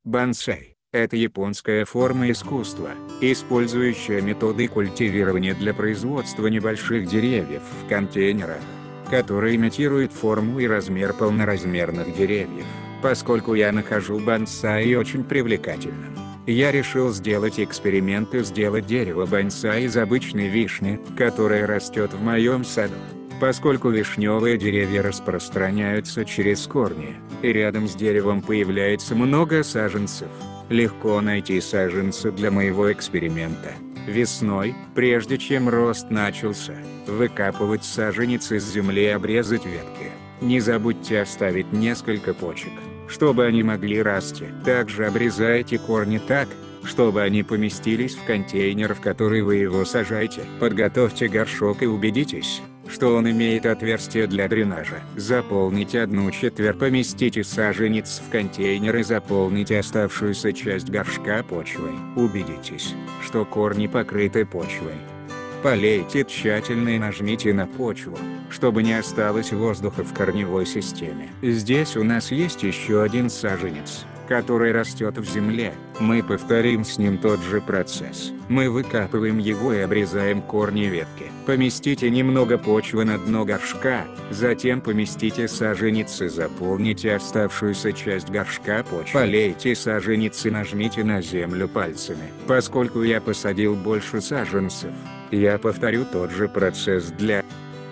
Бонсай – это японская форма искусства, использующая методы культивирования для производства небольших деревьев в контейнерах, которые имитируют форму и размер полноразмерных деревьев. Поскольку я нахожу бонсай очень привлекательным, я решил сделать эксперимент и сделать дерево бонсай из обычной вишни, которая растет в моем саду. Поскольку вишневые деревья распространяются через корни, и рядом с деревом появляется много саженцев, легко найти саженцы для моего эксперимента. Весной, прежде чем рост начался, выкапывать саженец из земли и обрезать ветки. Не забудьте оставить несколько почек, чтобы они могли расти. Также обрезайте корни так, чтобы они поместились в контейнер, в который вы его сажаете. Подготовьте горшок и убедитесь, что он имеет отверстие для дренажа. Заполните 1/4, поместите саженец в контейнер и заполните оставшуюся часть горшка почвой. Убедитесь, что корни покрыты почвой. Полейте тщательно и нажмите на почву, чтобы не осталось воздуха в корневой системе. Здесь у нас есть еще один саженец, который растет в земле. Мы повторим с ним тот же процесс. Мы выкапываем его и обрезаем корни и ветки. Поместите немного почвы на дно горшка, затем поместите саженец и заполните оставшуюся часть горшка почвой. Полейте саженец и нажмите на землю пальцами. Поскольку я посадил больше саженцев, я повторю тот же процесс для...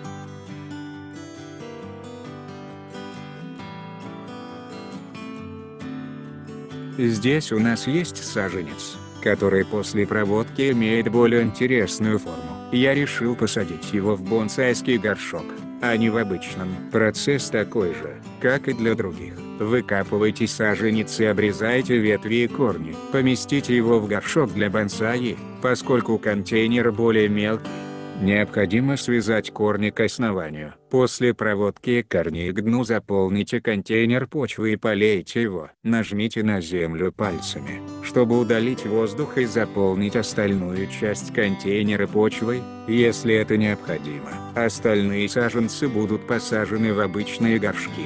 Здесь у нас есть саженец, который после проводки имеет более интересную форму. Я решил посадить его в бонсайский горшок, а не в обычном. Процесс такой же, как и для других. Выкапывайте саженец и обрезайте ветви и корни. Поместите его в горшок для бонсай, поскольку контейнер более мелкий. Необходимо связать корни к основанию. После проводки корней к дну заполните контейнер почвой и полейте его. Нажмите на землю пальцами, чтобы удалить воздух и заполнить остальную часть контейнера почвой, если это необходимо. Остальные саженцы будут посажены в обычные горшки.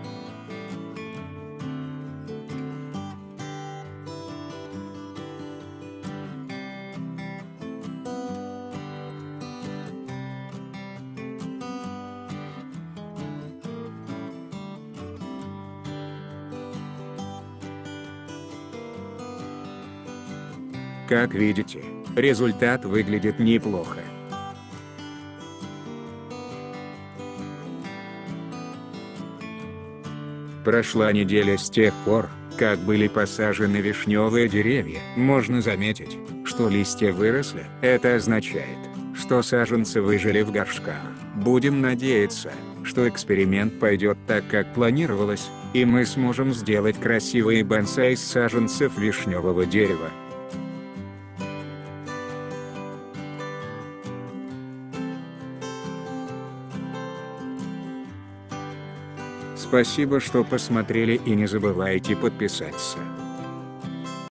Как видите, результат выглядит неплохо. Прошла неделя с тех пор, как были посажены вишневые деревья. Можно заметить, что листья выросли. Это означает, что саженцы выжили в горшках. Будем надеяться, что эксперимент пойдет так, как планировалось, и мы сможем сделать красивые бонсай из саженцев вишневого дерева. Спасибо, что посмотрели, и не забывайте подписаться.